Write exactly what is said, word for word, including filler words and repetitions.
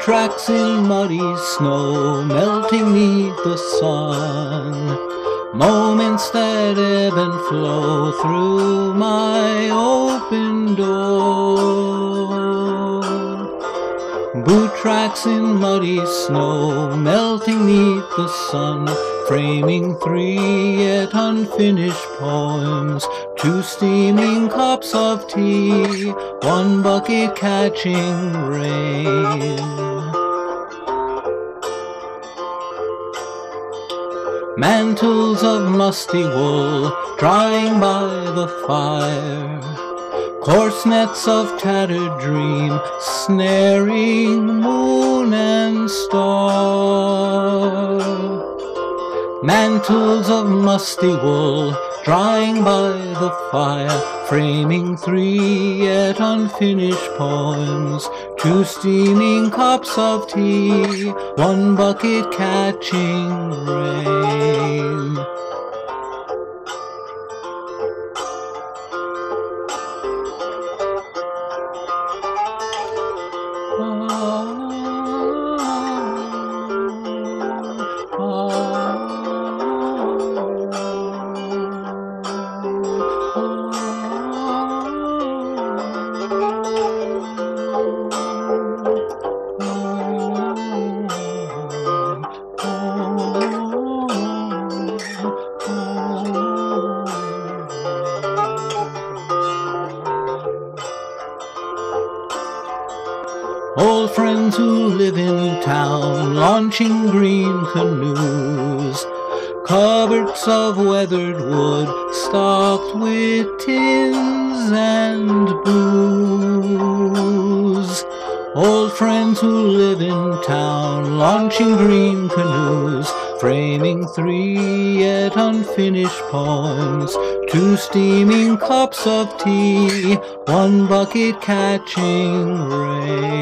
tracks in muddy snow, melting neath the sun. Moments that ebb and flow through my open door. Boot tracks in muddy snow, melting neath the sun, framing three yet unfinished poems, two steaming cups of tea, one bucket catching rain. Mantles of musty wool drying by the fire, coarse nets of tattered dream snaring moon and star. Mantles of musty wool drying by the fire, framing three yet unfinished poems, two steaming cups of tea, one bucket catching rain. Old friends who live in town, launching green canoes, cupboards of weathered wood, stocked with tins and booze. Old friends who live in town, launching green canoes, framing three yet unfinished poems, two steaming cups of tea, one bucket catching rain.